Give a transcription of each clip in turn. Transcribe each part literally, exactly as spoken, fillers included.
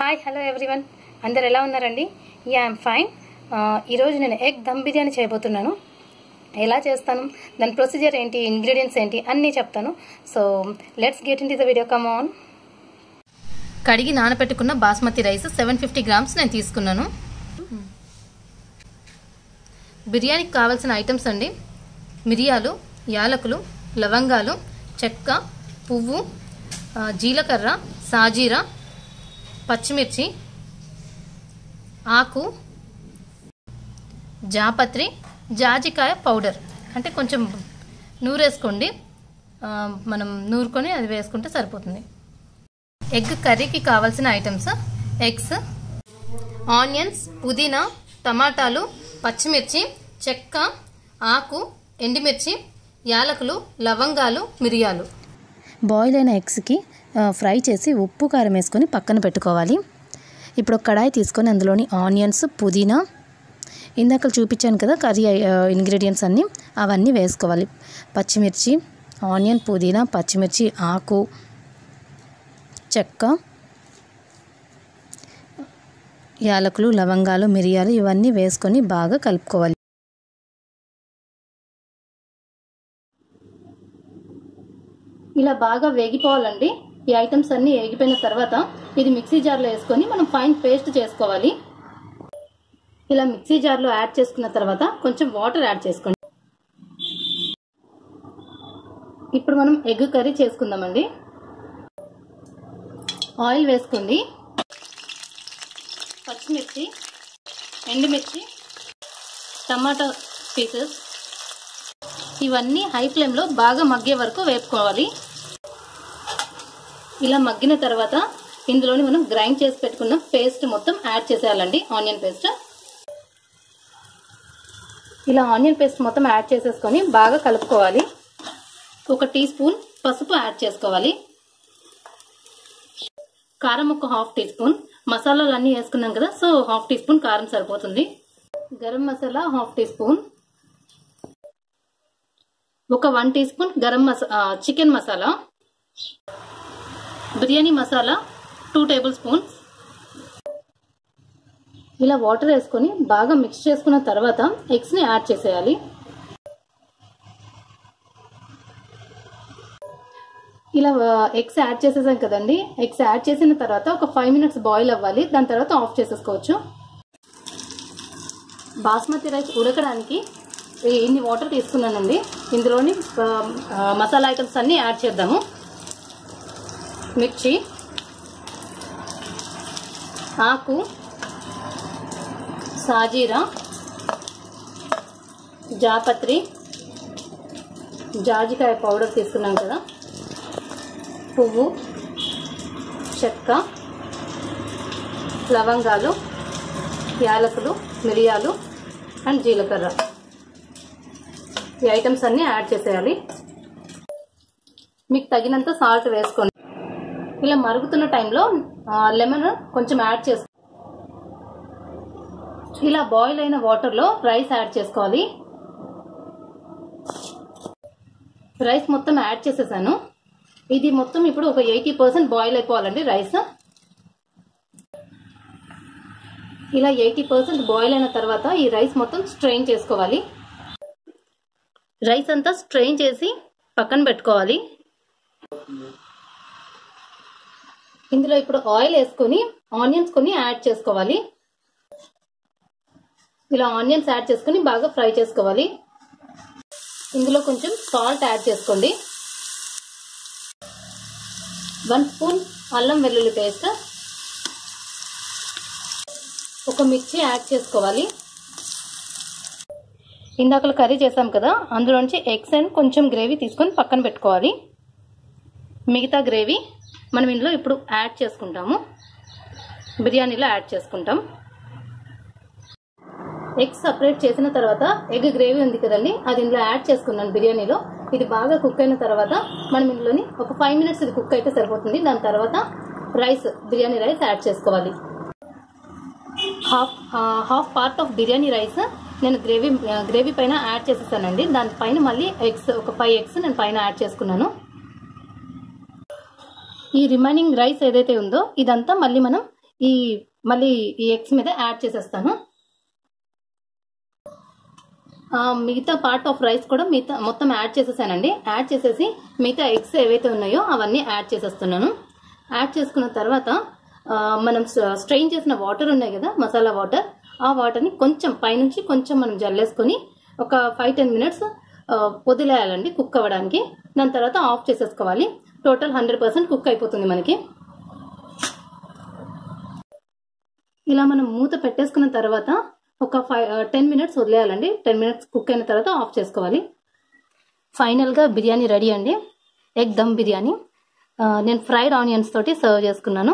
Hi hello everyone, అందరు ఎలా ఉన్నారండి? Yeah I'm fine. ఈరోజు నేను ఎగ్ దమ్ బిర్యానీ చేయబోతున్నాను. ఎలా చేస్తాను, దాని ప్రొసీజర్ ఏంటి, ఇంగ్రీడియంట్స్ ఏంటి అన్నీ చెప్తాను. So let's get into the video, come on. కడిగి నానబెట్టుకున్న basmati rice seven fifty grams నేను తీసుకున్నాను. బిర్యానీకి కావాల్సిన ఐటమ్స్ అండి: మిరియాలు, యాలకులు, లవంగాలు, చెక్క, పువ్వు, జీలకర్ర, సాజీరా, పచ్చిమిర్చి, ఆకు, జాపత్రి, జాజికాయ పౌడర్. అంటే కొంచెం నూరేసుకోండి, మనం నూరుకొని అది వేసుకుంటే సరిపోతుంది. ఎగ్ కర్రీకి కావాల్సిన ఐటమ్స్: ఎగ్స్, ఆనియన్స్, పుదీనా, టమాటాలు, పచ్చిమిర్చి, చెక్క, ఆకు, ఎండుమిర్చి, యాలకులు, లవంగాలు, మిరియాలు. బాయిల్ అయిన ఎగ్స్కి ఫ్రై చేసి ఉప్పు కారం వేసుకొని పక్కన పెట్టుకోవాలి. ఇప్పుడు ఒక కడాయి తీసుకొని అందులోని ఆనియన్స్, పుదీనా, ఇందాక చూపించాను కదా కర్రీ ఇంగ్రీడియంట్స్ అన్నీ, అవన్నీ వేసుకోవాలి. పచ్చిమిర్చి, ఆనియన్, పుదీనా, పచ్చిమిర్చి, ఆకు, చెక్క, యాలకులు, లవంగాలు, మిరియాలు ఇవన్నీ వేసుకొని బాగా కలుపుకోవాలి. ఇలా బాగా వేగిపోవాలండి. ఈ ఐటమ్స్ అన్నీ వేగిపోయిన తర్వాత ఇది మిక్సీ జార్లో వేసుకొని మనం ఫైన్ పేస్ట్ చేసుకోవాలి. ఇలా మిక్సీ జార్లో యాడ్ చేసుకున్న తర్వాత కొంచెం వాటర్ యాడ్ చేసుకోండి. ఇప్పుడు మనం ఎగ్ కర్రీ చేసుకుందామండి. ఆయిల్ వేసుకోండి. పచ్చిమిర్చి, ఎండుమిర్చి, టమాటా పీసెస్ ఇవన్నీ హై ఫ్లేమ్లో బాగా మగ్గే వరకు వేపుకోవాలి. ఇలా మగ్గిన తర్వాత ఇందులోని మనం గ్రైండ్ చేసి పెట్టుకున్న పేస్ట్ మొత్తం యాడ్ చేసేయాలండి. Onion paste. ఇలా ఆనియన్ పేస్ట్ మొత్తం యాడ్ చేసేసుకొని బాగా కలుపుకోవాలి. ఒక టీ స్పూన్ పసుపు యాడ్ చేసుకోవాలి. కారం ఒక హాఫ్ టీ స్పూన్. మసాలాలు అన్నీ వేసుకున్నాం కదా, సో హాఫ్ టీ స్పూన్ కారం సరిపోతుంది. Garam masala half teaspoon. ఒక one teaspoon garam masala chicken masala. Biryani masala two tablespoons. ఇలా వాటర్ వేసుకొని బాగా మిక్స్ చేసుకున్న తర్వాత ఎగ్స్ని యాడ్ చేసేయాలి. ఇలా ఎగ్స్ యాడ్ చేసేసాం కదండి. ఎగ్స్ యాడ్ చేసిన తర్వాత ఒక ఫైవ్ మినిట్స్ బాయిల్ అవ్వాలి. దాని తర్వాత ఆఫ్ చేసేసుకోవచ్చు. బాస్మతి రైస్ ఉడకడానికి ఇన్ని వాటర్ తీసుకున్నానండి. ఇందులోని మసాలా ఐటమ్స్ అన్నీ యాడ్ చేద్దాము. మిర్చి, ఆకు, సాజీరా, జాపత్రి, జాజికాయ పౌడర్ తీసుకున్నాం కదా, పువ్వు, చెక్క, లవంగాలు, యాలకులు, మిరియాలు అండ్ జీలకర్ర. ఈ ఐటమ్స్ అన్నీ యాడ్ చేసేయాలి. మీకు తగినంత సాల్ట్ వేసుకోండి. ఇలా మరుగుతున్న టైంలో లెమన్ కొంచెం యాడ్ చేసుకో. ఇలా బాయిల్ అయిన వాటర్లో రైస్ యాడ్ చేసుకోవాలి. రైస్ మొత్తం యాడ్ చేసేసాను. ఇది మొత్తం ఇప్పుడు ఒక ఎయిటీ పర్సెంట్ బాయిల్ అయిపోవాలండి రైస్. ఇలా ఎయిటీ పర్సెంట్ బాయిల్ అయిన తర్వాత ఈ రైస్ మొత్తం స్ట్రెయిన్ చేసుకోవాలి. రైస్ అంతా స్ట్రెయిన్ చేసి పక్కన పెట్టుకోవాలి. ఇందులో ఇప్పుడు ఆయిల్ వేసుకొని ఆనియన్స్ కొన్ని యాడ్ చేసుకోవాలి. ఇలా ఆనియన్స్ యాడ్ చేసుకుని బాగా ఫ్రై చేసుకోవాలి. ఇందులో కొంచెం సాల్ట్ యాడ్ చేసుకోండి. వన్ స్పూన్ అల్లం వెల్లుల్లి పేస్ట్, ఒక మిర్చి యాడ్ చేసుకోవాలి. ఇందాకలు కర్రీ చేసాం కదా, అందులోంచి ఎగ్స్ అండ్ కొంచెం గ్రేవీ తీసుకొని పక్కన పెట్టుకోవాలి. మిగతా గ్రేవీ మనం ఇందులో ఇప్పుడు యాడ్ చేసుకుంటాము. బిర్యానీలో యాడ్ చేసుకుంటాం. ఎగ్స్ సపరేట్ చేసిన తర్వాత ఎగ్ గ్రేవీ ఉంది కదండి, అది ఇందులో యాడ్ చేసుకున్నాను బిర్యానీలో. ఇది బాగా కుక్ అయిన తర్వాత మనం ఇందులోని ఒక ఫైవ్ మినిట్స్ ఇది కుక్ అయితే సరిపోతుంది. దాని తర్వాత రైస్, బిర్యానీ రైస్ యాడ్ చేసుకోవాలి. Half half part of biryani rice నేను గ్రేవీ గ్రేవీ పైన యాడ్ చేసేసానండి. దానిపైన మళ్ళీ ఎగ్స్ ఒక ఫైవ్ ఎగ్స్ నేను పైన యాడ్ చేసుకున్నాను. ఈ రిమైనింగ్ రైస్ ఏదైతే ఉందో ఇదంతా మళ్ళీ మనం ఈ మళ్ళీ ఈ ఎగ్స్ మీద యాడ్ చేసేస్తాను. మిగతా పార్ట్ ఆఫ్ రైస్ కూడా మిగతా మొత్తం యాడ్ చేసేసానండి. యాడ్ చేసేసి మిగతా ఎగ్స్ ఏవైతే ఉన్నాయో అవన్నీ యాడ్ చేసేస్తున్నాను. యాడ్ చేసుకున్న తర్వాత మనం స్ట్రెయిన్ చేసిన వాటర్ ఉన్నాయి కదా, మసాలా వాటర్, ఆ వాటర్ని కొంచెం పైనుంచి కొంచెం మనం జల్లేసుకొని ఒక ఫైవ్ టెన్ మినిట్స్ వదిలేయాలండి కుక్ అవ్వడానికి. దాని తర్వాత ఆఫ్ చేసేసుకోవాలి. టోటల్ హండ్రెడ్ పర్సెంట్ కుక్ అయిపోతుంది మనకి. ఇలా మనం మూత పెట్టేసుకున్న తర్వాత ఒక ఫైవ్ టెన్ మినిట్స్ వదిలేయాలండి. టెన్ మినిట్స్ కుక్ అయిన తర్వాత ఆఫ్ చేసుకోవాలి. ఫైనల్గా బిర్యానీ రెడీ అండి. ఎగ్ దమ్ బిర్యానీ. నేను ఫ్రైడ్ ఆనియన్స్ తోటి సర్వ్ చేసుకున్నాను.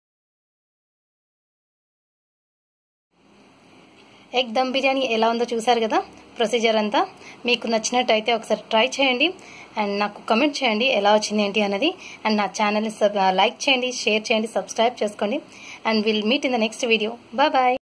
ఎగ్ దమ్ బిర్యానీ ఎలా ఉందో చూసారు కదా ప్రొసీజర్ అంతా. మీకు నచ్చినట్టయితే ఒకసారి ట్రై చేయండి అండ్ నాకు కమెంట్ చేయండి ఎలా వచ్చింది ఏంటి అన్నది. అండ్ నా ఛానల్ని లైక్ చేయండి, షేర్ చేయండి, సబ్స్క్రైబ్ చేసుకోండి. And will meet in the next video. Bye bye.